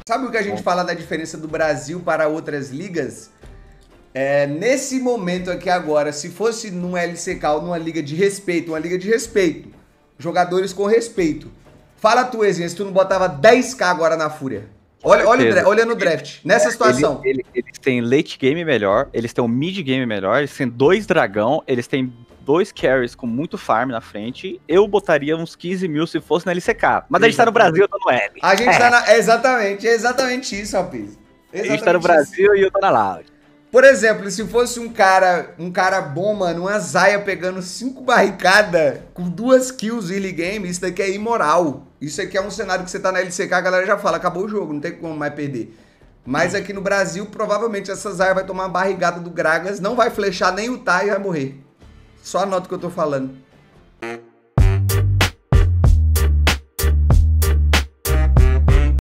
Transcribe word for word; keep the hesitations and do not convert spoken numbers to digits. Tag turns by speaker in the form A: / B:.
A: Sabe o que a gente fala da diferença do Brasil para outras ligas? É, nesse momento aqui agora, se fosse num L C K ou numa liga de respeito, uma liga de respeito, jogadores com respeito. Fala tu, Ezinha, se tu não botava dez k agora na Fúria. Olha, olha, olha no draft, nessa situação.
B: Ele, ele, eles têm late game melhor, eles têm um mid game melhor, eles têm dois dragão, eles têm dois carries com muito farm na frente. Eu botaria uns quinze mil se fosse na L C K. Mas a gente tá no Brasil, eu tô no L.
A: A gente é. tá na... Exatamente, é exatamente isso, rapaz.
B: A gente tá no Brasil isso. E eu tô na Loud.
A: Por exemplo, se fosse um cara, um cara bom, mano, uma Zaya pegando cinco barricadas com duas kills early game, isso daqui é imoral. Isso aqui é um cenário que você tá na L C K, a galera já fala, acabou o jogo, não tem como mais perder. Mas aqui no Brasil, provavelmente essa Zaya vai tomar uma barrigada do Gragas, não vai flechar nem o Tai e vai morrer. Só anota o que eu tô falando.